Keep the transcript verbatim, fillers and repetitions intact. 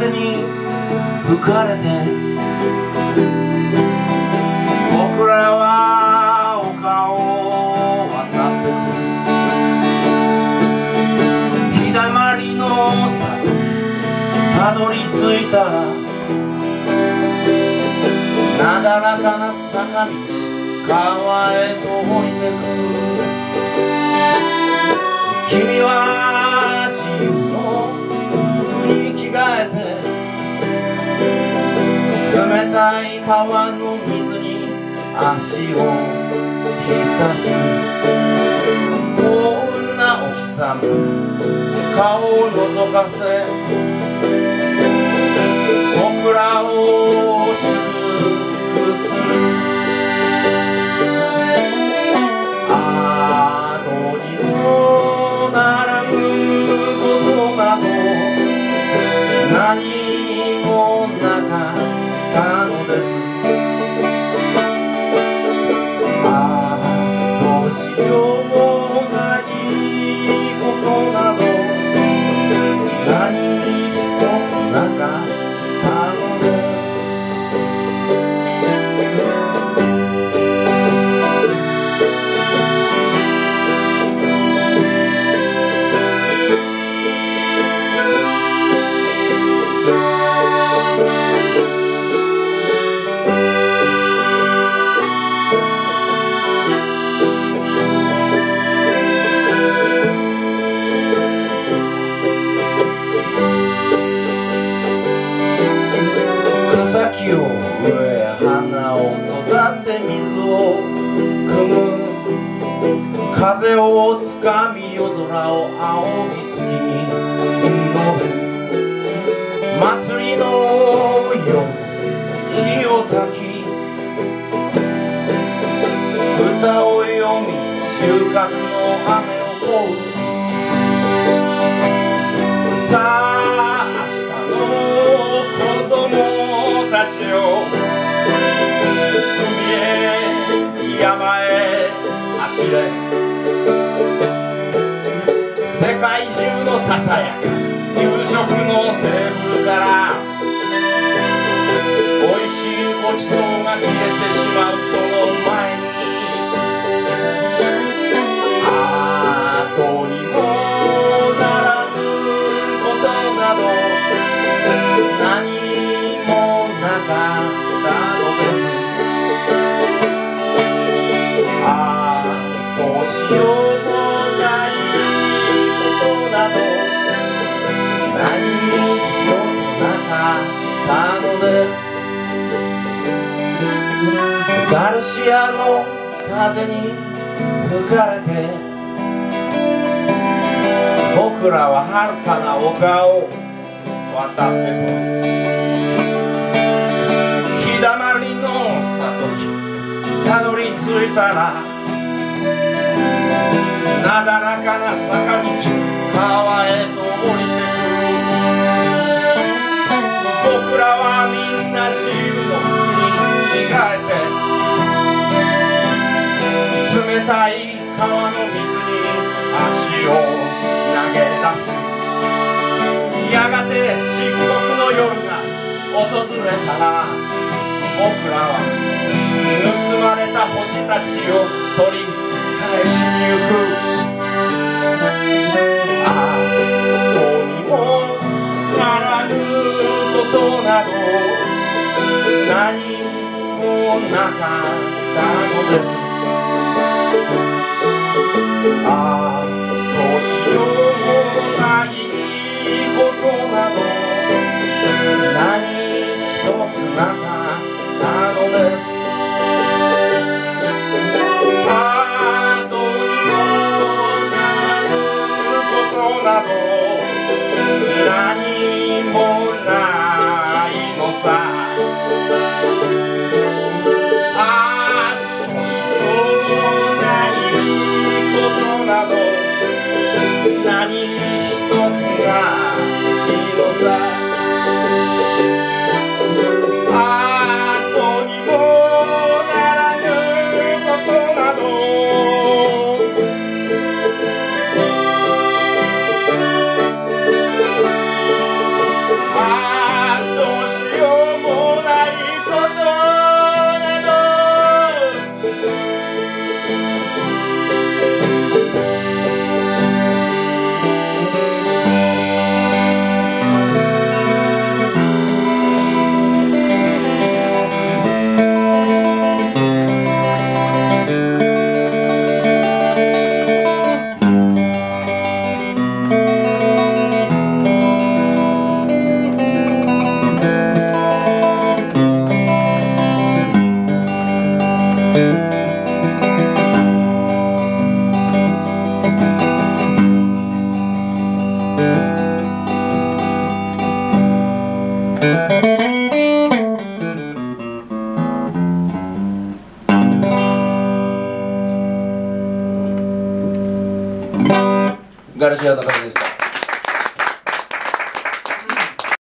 に吹かれて僕らは丘を渡ってく日だまりの里にたどり着いたらなだらかな坂道川へと降りてく君は自由の服に着替えて冷たい川の水に足を浸す幸運なお日様顔を覗かせ僕らを祝福するあのにもならぬことなど何もなかったのですああどうしようもないことなど何一つなかったのです草木を植え花を育て水を汲む風をつかみ夜空を仰ぎ月に祈る祭りの夜火を焚き歌を読み収穫の雨を乞うさあ明日の子供たちよ海へ山へ走れ世界中のささやか夕食のテーブルからおいしいごちそうが消えてしまうその前に後にもならぬことなど何もなかったのですああどうしようもないことなど何一つなかったのですガルシアの風に吹かれて僕らは遥かな丘を渡ってく日だまりの里にたどり着いたらなだらかな坂道川へと降りてく僕らはみんな自由の服に着替えて冷たい川の水に足を投げ出すやがて漆黒の夜が訪れたら僕らは盗まれた星たちを取り返しに行くああどうにもならぬことなど何もなかったのですああどうしようもないことなど何一つなかったのですああどうにもならぬことなど何もないのさああどうしようもないことなど何一つないのさああどうにもガルシアの方でした。